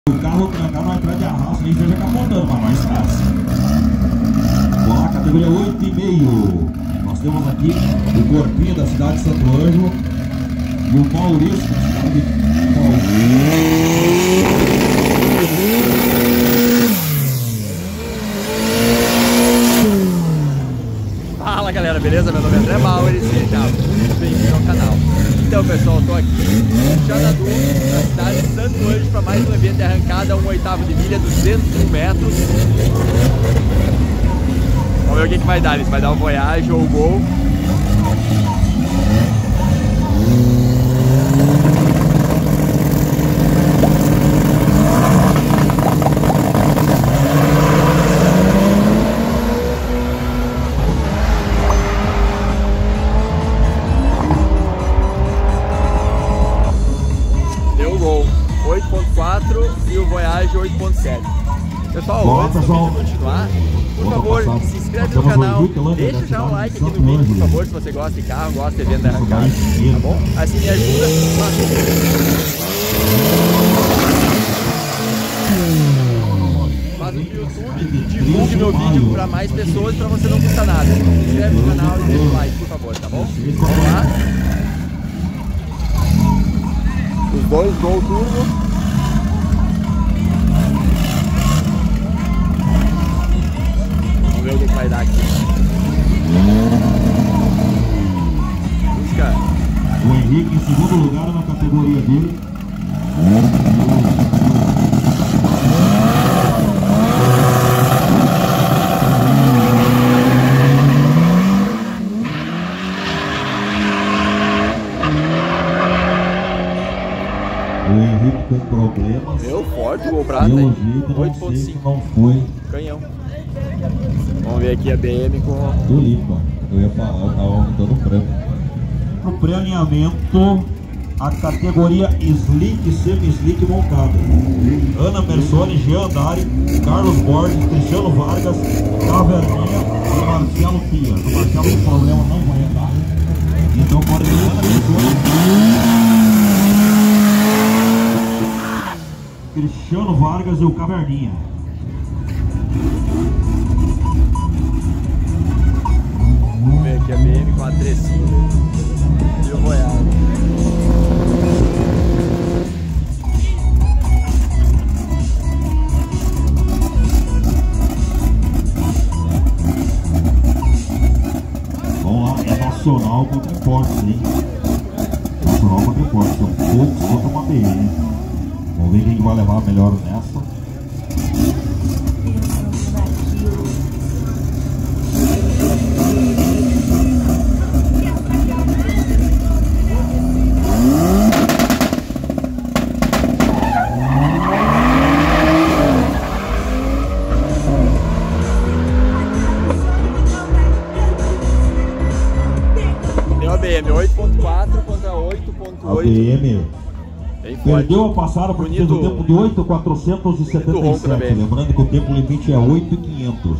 O carro trancar não entrar de arrasto, nem esteja capotando, mas mais fácil. Vamos lá, categoria 8,5. Nós temos aqui o Corpinho da cidade de Santo Ângelo e o Maurício da cidade de Fala galera, beleza? Meu nome é André Bauer e seja muito bem-vindo ao canal. Então pessoal, eu tô aqui em Xanadu, na cidade de Santo Ângelo, para mais um evento de arrancada, 1/8 de milha, 201 metros. Vamos ver o que vai dar, se vai dar o Voyage ou o Gol. E o Voyage 8.7. Pessoal, antes do vídeo continuar, por favor, se inscreve no canal, deixa já um like aqui no vídeo, por favor, se você gosta de carro, gosta de evento de arrancada, tá bom? Assim me ajuda. Faz um YouTube, divulgue meu vídeo para mais pessoas, para você não custar nada. Se inscreve no canal e deixa o like, por favor, tá bom? Vamos lá. Os dois Gol Turbo. Vamos ver o que vai dar aqui. Busca. O Henrique em segundo lugar na categoria dele. O Henrique com problemas. Meu forte, o Gol Prata, 8.5. Não foi. Canhão. Vamos ver aqui a BM com... Tulipa. Eu ia falar, eu tava dando branco. No pré-alinhamento, a categoria Slick, Semi-Slick montado. Ana Mersoni, Jean Dari, Carlos Borges, Cristiano Vargas, Caverninha e Marcelo Pia. O Marcelo tem problema, não vai entrar. Então pode ser Ana Mersoni, Cristiano Vargas e o Caverninha. Vamos ver aqui a BM com a 35 e o Voyage. Vamos lá, é nacional contra importes, hein? Nacional contra importes, são poucos contra uma BM, hein? Vamos ver quem vai levar melhor nessa. Deu a BM 8.4 contra 8.8. A BM perdeu a passada por bonito, o tempo de 8.477. Lembrando que o tempo limite é 8.500.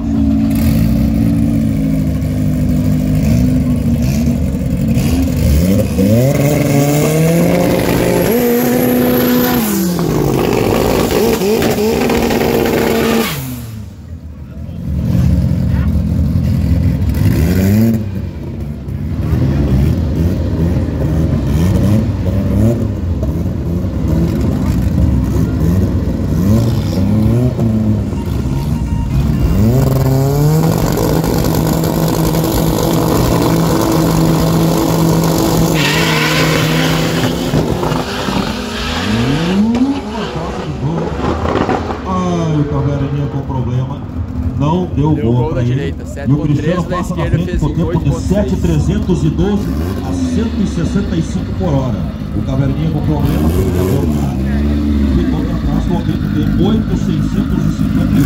O Caverninha com problema, não deu gol para ele. E o Cristiano passa na frente com o tempo de 7.312 a 165 por hora. O Caverninha com problema, ficou para trás com o tempo de 8.651.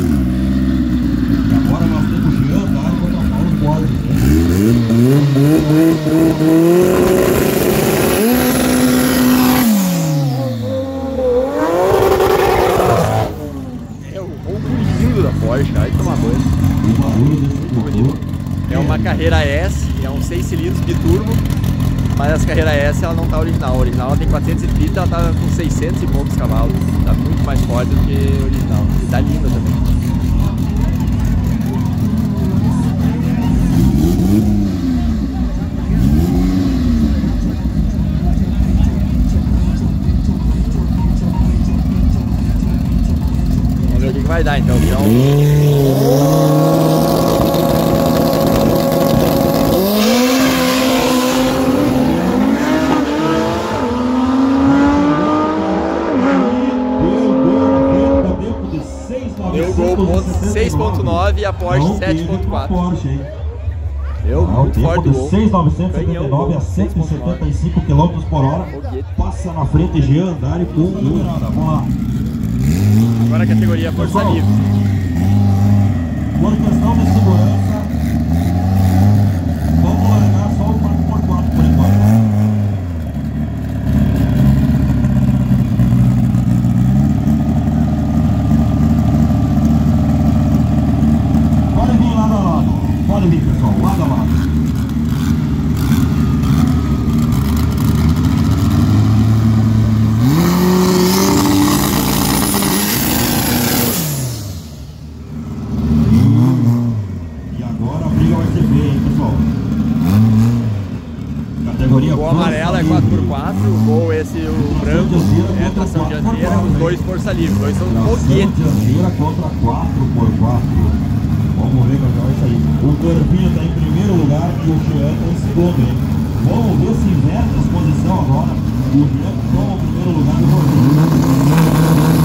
E agora nós temos Jean Dari contra Paulo Borges. Da Porsche, aí toma banho. É uma carreira S, é um 6 cilindros biturbo. Mas essa carreira S ela não tá original. A original ela tem 430, ela tá com 600 e poucos cavalos. Tá muito mais forte do que a original. E tá linda também. Vamos ver o que vai dar então. Deu o Gol 6.9 e a Porsche 7.4. Deu muito forte o Gol. 6.979 a 175 km por hora. Passa na frente Jean Dari com o nada. Vamos lá. Agora a categoria Força Livre. Por questão de segurança, vamos largar só o 4x4 por enquanto. Pode vir lado a lado. Pode vir, pessoal, lado a lado. O amarelo é 4x4, o Gol esse, o branco é tração dianteira, os dois Força Livre, os dois são foguetes. Dianteira contra 4x4. Vamos ver qual é isso aí. O Corpinho está em primeiro lugar e o Jean está em segundo, hein? Vamos ver se inverte a posição agora. O Jean toma o primeiro lugar do Corpinho.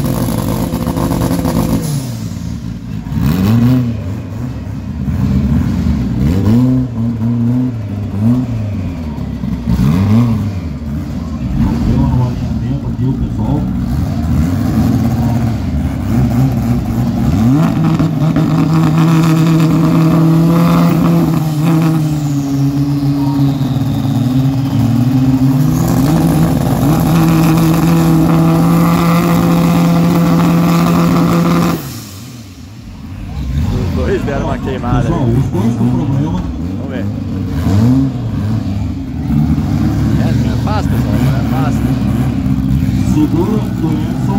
Deram uma queimada. Pessoal, os dois com problema. Vamos ver. Não é fácil, pessoal, não é fácil. Segura do Edson.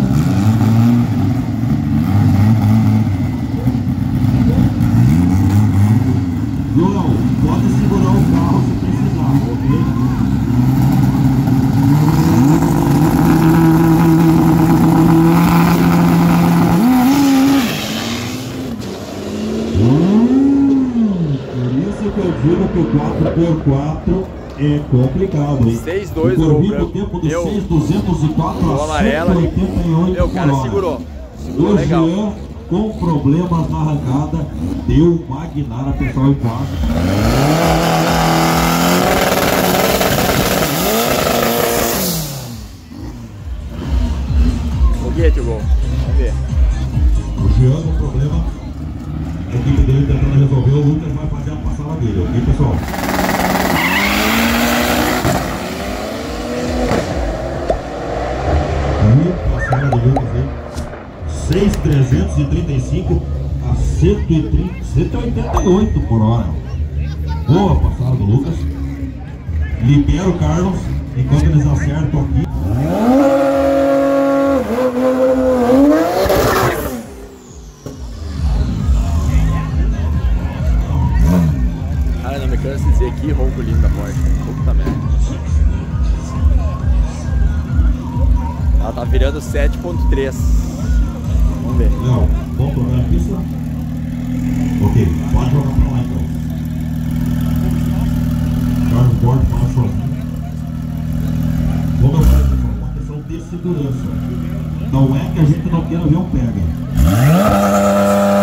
Viu, Léo? Pode segurar o carro se precisar, ok? Eu digo que o 4x4 é complicado, hein? 6.2 o tempo de 6.204 o amarelo a 188 o cara segurou legal. Jean, com problemas na arrancada, deu Magnara, pessoal, em quarto. Foguete o Gol, vamos ver. O Jean com problema, a equipe dele tentando resolver, o Lucas vai fazer a passada dele, ok, pessoal? Aí, passada do Lucas aí, 6.335 a 188 por hora. Boa passada do Lucas. Libera o Carlos, enquanto eles acertam aqui. Cara, não me canso de dizer que ronco lindo da Porsche. Puta merda. Ela tá virando 7.3. Vamos ver. Léo, vamos jogar na pista? Ok, pode jogar pra lá então. Carlos Borges para sozinho. Vamos fazer uma questão de segurança. Não é que a gente não queira ver um pega.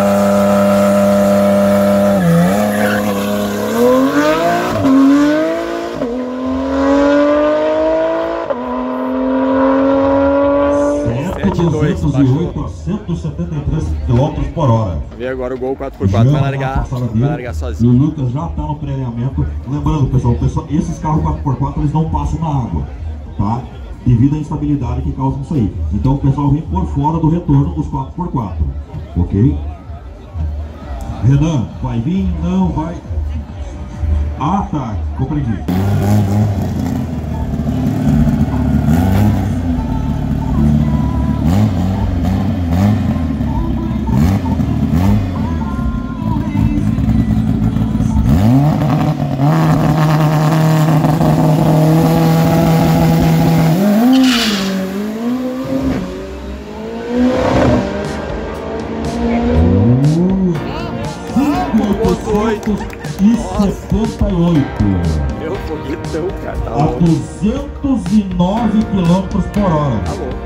A 173 km por hora. Vamos ver agora o Gol 4x4 vai largar sozinho. E o Lucas já está no pré-alinhamento. Lembrando, pessoal, esses carros 4x4 eles não passam na água, tá? Devido à instabilidade que causa isso aí. Então o pessoal vem por fora do retorno dos 4x4, ok? Renan, vai vir? Não, vai. Ah, tá, compreendi. E 78. Meu foguetão, cara, tá a 209 km por hora. Tá louco.